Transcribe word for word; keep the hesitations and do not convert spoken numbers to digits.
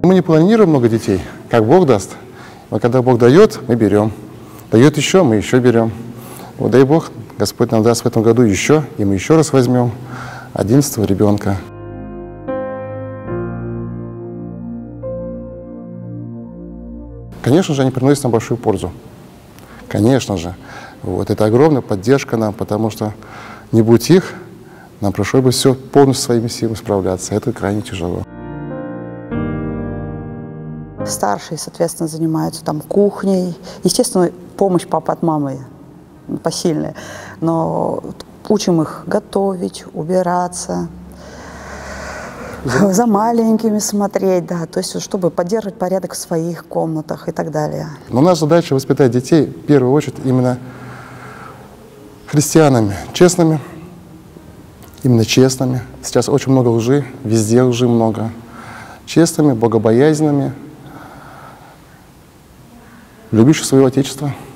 Мы не планируем много детей, как Бог даст. Но когда Бог дает, мы берем. Дает еще, мы еще берем. Вот дай Бог, Господь нам даст в этом году еще, и мы еще раз возьмем одиннадцатого ребенка. Конечно же, они приносят нам большую пользу. Конечно же. Вот, это огромная поддержка нам, потому что не будь их, нам пришлось бы все полностью своими силами справляться. Это крайне тяжело. Старшие, соответственно, занимаются там кухней. Естественно, помощь папы от мамы посильная. Но учим их готовить, убираться, за, за маленькими смотреть, да, то есть чтобы поддерживать порядок в своих комнатах и так далее. Но наша задача воспитать детей, в первую очередь, именно христианами, честными, именно честными. Сейчас очень много лжи, везде лжи много. Честными, богобоязненными, любящими свое Отечество.